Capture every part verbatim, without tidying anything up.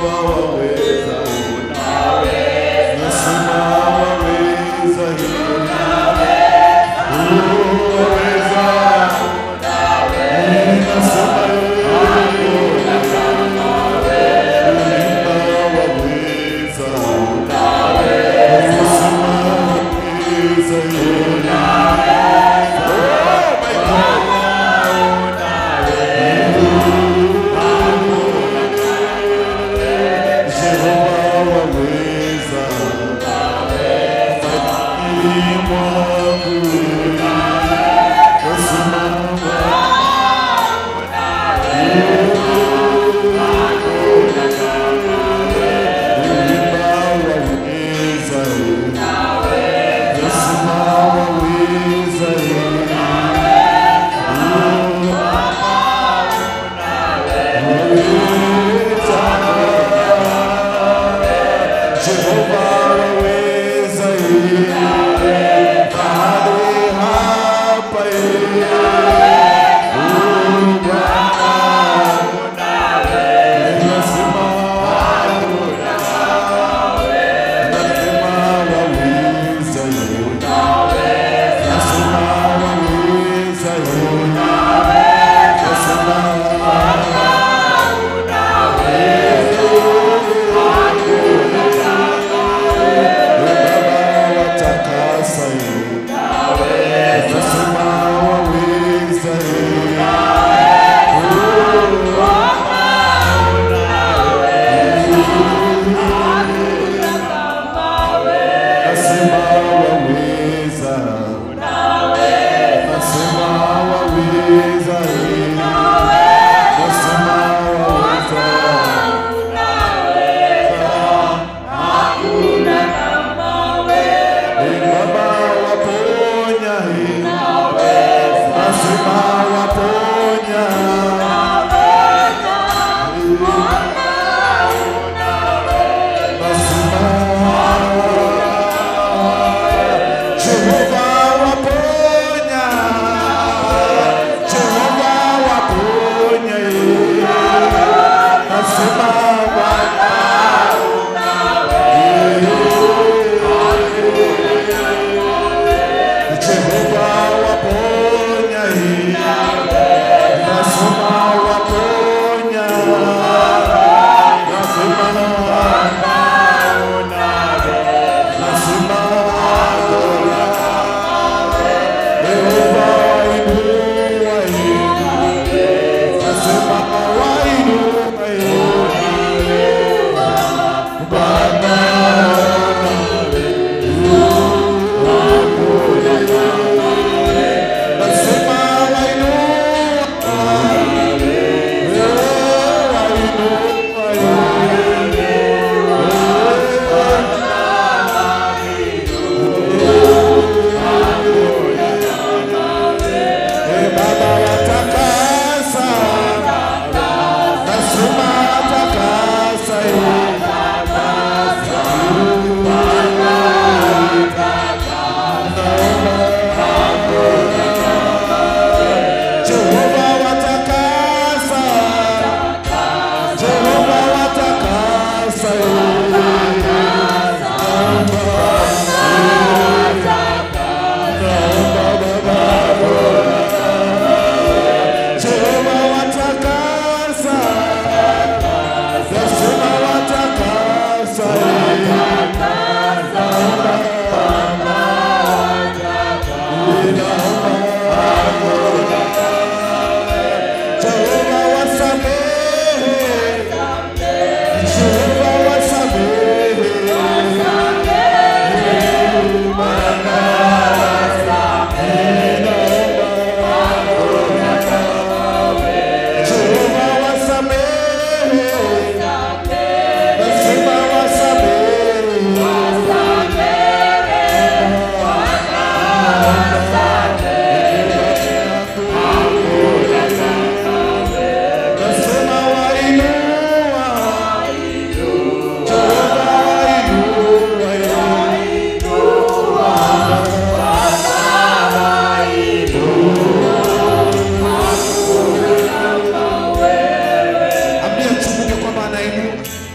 Jesus.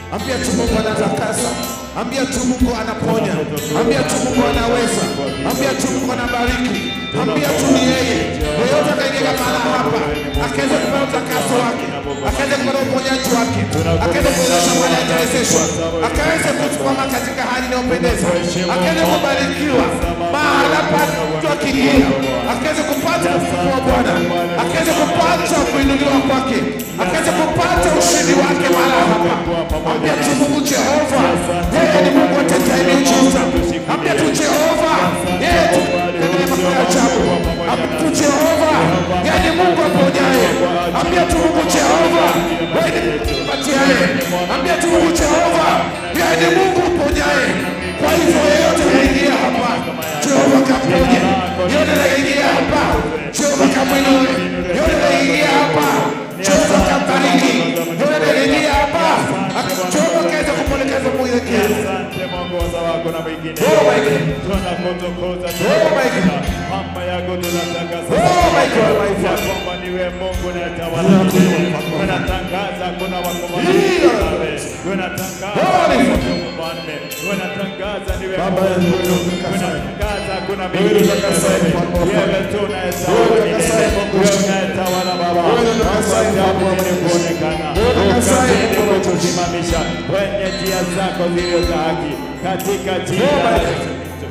Ambia tu Mungu anatakasa. Ambia tu Mungu anaponya. Ambia tu Mungu anaweza. Ambia tu Mungu anabariki. Ambia tu ni yeye. Yeyote akaingia mahali hapa, akaweza kupata utakaso wake, akaweza kupata uponyaji wake, akaweza kuonyesha mahali hajawezeshwa, akaweza kusimama katika hali inayopendeza, akaweza kubarikiwa mahali hapa mtu akiingia, akaweza kupata ufufuo wa Bwana, akaweza kupata kuinuliwa kwake, akaweza kupata ushindi wake mahali hapa. Ambia tu Mungu Jehova, yeye ni Mungu atendaye miujiza. Ambia tu Jehova, yeye tu ndiye mambo ya ajabu. Ambia tu Jehova, yeye ni Mungu aponyaye. Ambia tu Mungu Jehova, yeye ni Mungu apatiaye. Ambia tu Mungu Jehova, yeye ni Mungu aponyaye. Kwa hivyo yeyote anaingia hapa, Jehova kaponye. Yeyote anaingia hapa, Jehova kamwinue. Yeyote anaingia hapa, Jehova kambariki. Yeyote anaingia hapa, Jehova kaweza kupelekeza mwelekeo. Oh my God. Oh my God. Oh my God. Oh my God, my Father. Tunatangaza kuna wakombozi. Tunatangaza niwe Baba yangu. Tunatangaza kuna mbingu takasai. Wewe tunatawala Baba. Wewe tunatawala kusimamisha kwenye njia zako zilizo za haki katika jina la Yesu.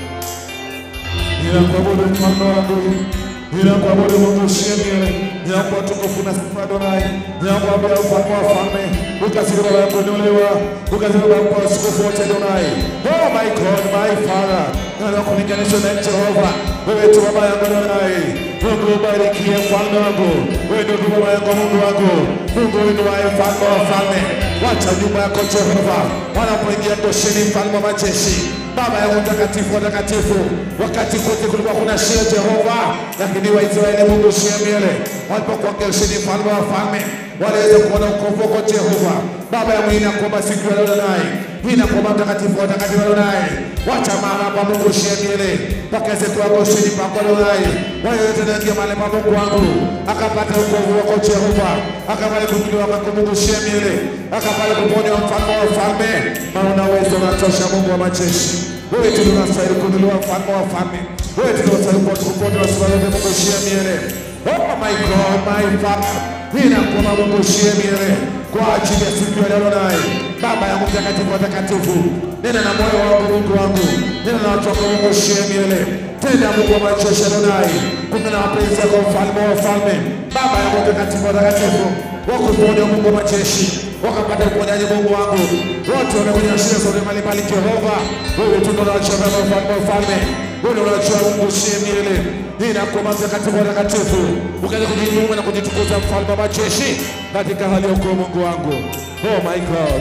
Ninakuabudu mfalme wangu. Ninakuabudu Mungu shemile. Ninakuabudu tukufu na sifa Adonai. Ninakuabudu mfalme wa falme. Ukazidi Baba kuinuliwa. Ukazidi Baba kwa utukufu wote Adonai. Oh my God, my Father. Ninakulinganisha na Jehova. Wewe tu Baba yangu Adonai. Mungu ubarikie mfalme wangu. Wewe ndio Baba yangu Mungu wangu. Mungu inuaye mfalme wa falme. Wacha nyumba yako Jehova. Wanapoingia Gosheni mfalme wa majeshi. Baba ya mtakatifu watakatifu, wakati kote kulikuwa kuna shida Jehova, lakini Waisraeli Mungu shemile walipokuwa Gosheni mfalme wa falme waliweza kuona wokovu wako Jehova. Baba ya mwina kuomba siku ya leo naye. Mwina kuomba mtakatifu watakatifu leo naye. Wacha maana pa Mungu shemile pakeze kwa Gosheni pako leo naye. Wayote ndio mahali pa Mungu wangu akapata wokovu wako Jehova, akapata kukuliwa kwa Mungu shemile, akapata kuponya mfalme wa falme. Maana uwezo unatosha Mungu wa majeshi. Wewe tunastahili kuinuliwa mfalme wa falme. Wewe tunastahili kutukuza na sifa zote Mungu shemile. Oh my God, my Father. Ninakuomba Mungu shemile kwa ajili ya siku ya leo naye. Baba yangu mtakatifu watakatifu, nena na moyo wangu Mungu wangu. Nena na watu wako Mungu shemile. Tenda Mungu wa majeshi Adonai. Kuna na wapenzi wako mfalme wa falme. Baba yangu mtakatifu watakatifu, wakuponya Mungu wa majeshi, wakapata uponyaji Mungu wangu. Wote wamekuja shida zote mbalimbali Jehova. Wewe tu ndio unajua Baba mfalme wa falme. Wewe unajua Mungu shemile. Ninakuomba mtakatifu watakatifu, ukaje kujinyuma na kujitukuza mfalme wa majeshi katika hali ya ukoo Mungu wangu. Oh my God.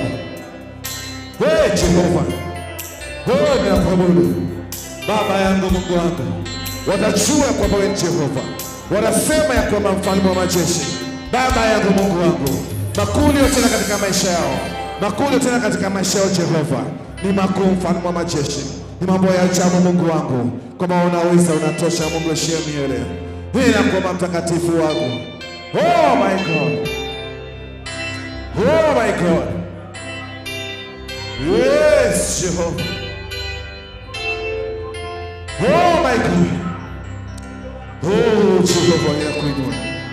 Wewe Jehova. Wewe ninakuabudu. Baba yangu Mungu wangu. Watajua kwamba wewe Jehova. Wanasema ya kwamba mfalme wa majeshi. Baba yangu Mungu wangu. Makuli yote katika maisha yao. Makuli yote katika maisha yao Jehova. Ni makuu mfalme wa majeshi. Ni mambo ya ajabu Mungu wangu. Kama unaweza unatosha Mungu shemile. Ninakuomba mtakatifu wangu. Oh my God. Oh my God. Yes, Jehovah. Oh my God. Oh Jehovah ya kuinua.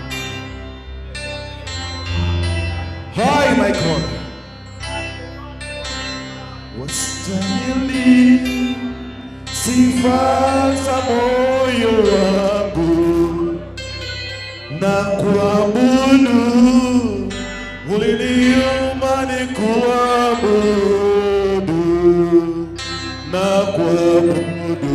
Hi my God. Wastahili sifa za moyo wangu na kuabudu. Uliniumba nikuabudu na kuabudu.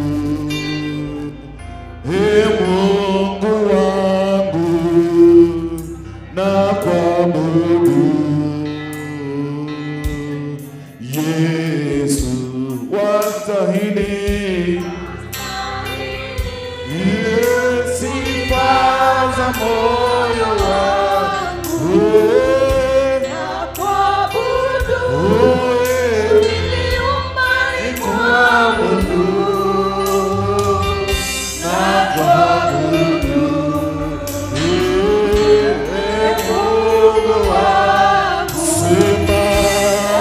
Ee Mungu wangu na kuabudu. Yesu wastahili sifa za moyo wangu na kuabudu. Uliniumba nikuabudu na kuabudu. Ee Mungu wangu. Sema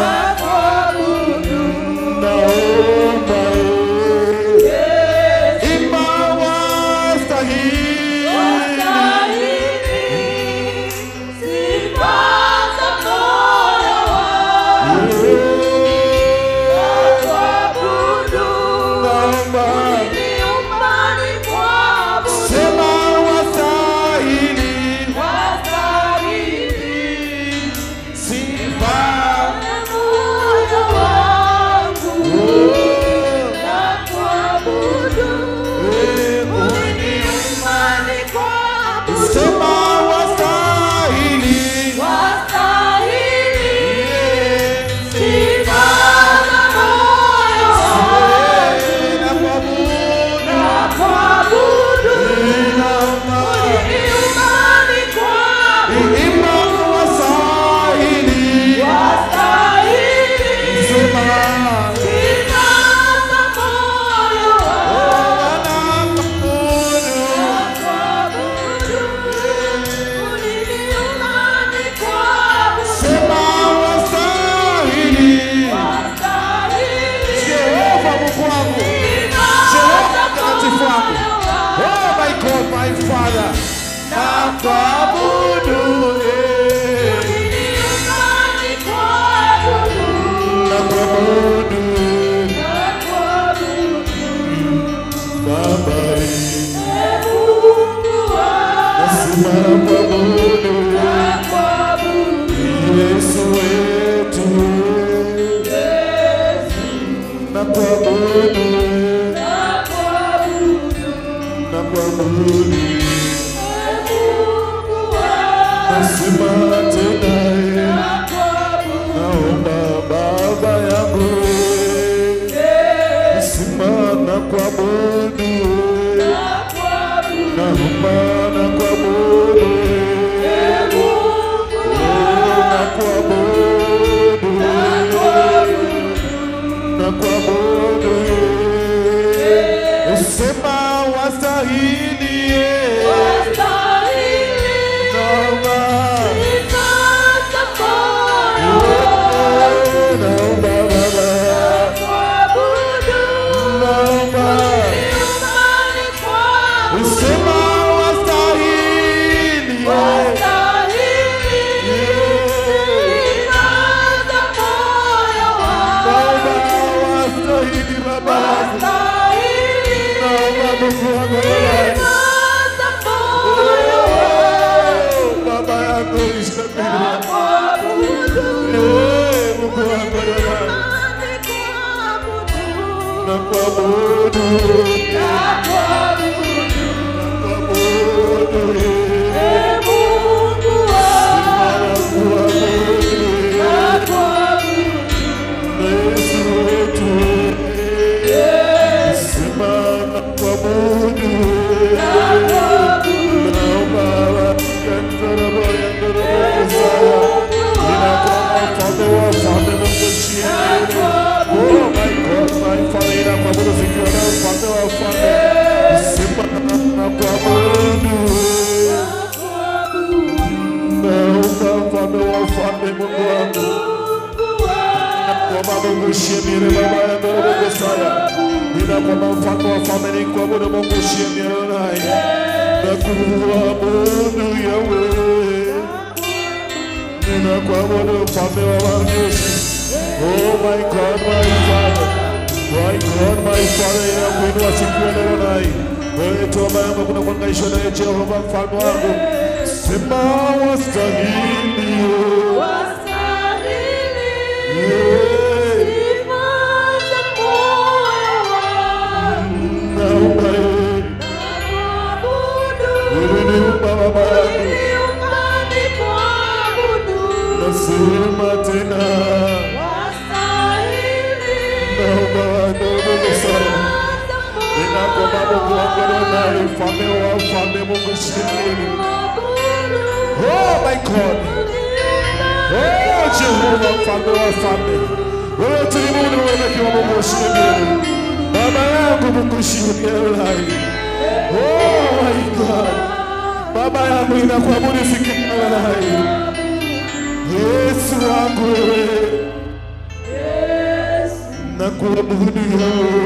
nakuabudu, nakuabudu, naomba nakuabudu, Ee Mungu nakuabudu, nakuabudu, sema wastahili, wastahili, naomba ninaza moyo naomba Baba, nakuabudu, naomba nyumbani kwangu sema wastahili, wastahili, ninaza moyo wangu naomba wastahili Baba, wastahili, naomba Mungu wangu ninaza moyo wangu Baba yako istahili, nakuabudu, Eh, Mungu wangu nyumbani kwangu nakuabudu, nakuabudu, nakuabudu, Ee Mungu wangu nakuabudu, nakuabudu, Yesu wetu, sema nakuabudu, nakuabudu, naomba wakantorobo yandorobo kusaya, ninakuomba mfalme wa wafalme, Mungu chini. Oh my God, my Father, ninakuabudu siku ya leo, mfalme wa wafalme, sema nakuabudu, naomba mfalme wa wafalme, Mungu wangu, nakuomba Mungu shemire baba yandorobo kusaya, ninakuomba mfalme wa wafalme, nikuabudu Mungu shemire naye, nakuabudu Yahweh, ninakuabudu mfalme wa majeshi. Oh my God, my Father, my God, my Father, ninakuinua siku ya leo naye. Wewe tu ambaye kuna kuhangaishwa naye Jehova mfalme wangu, sema wastahili, wastahili, yeah, ninaza moyo wangu naomba wewe, nakuabudu, wewe ni baba yangu, nyumbani kwangu nasema tena, wastahili, naomba ndugu sana. ninaza Ninakuomba Mungu wangu naye, mfalme wa wafalme, Mungu shemire. Oh my God, oh Jehova mfalme wa wafalme, wewe tulimuni wewe kiwa Mungu shemire. Baba yangu Mungu shemire naye. Oh my God, Baba yangu ninakuabudu siku ya leo naye. Yesu wangu wewe, nakuabudu Yahweh.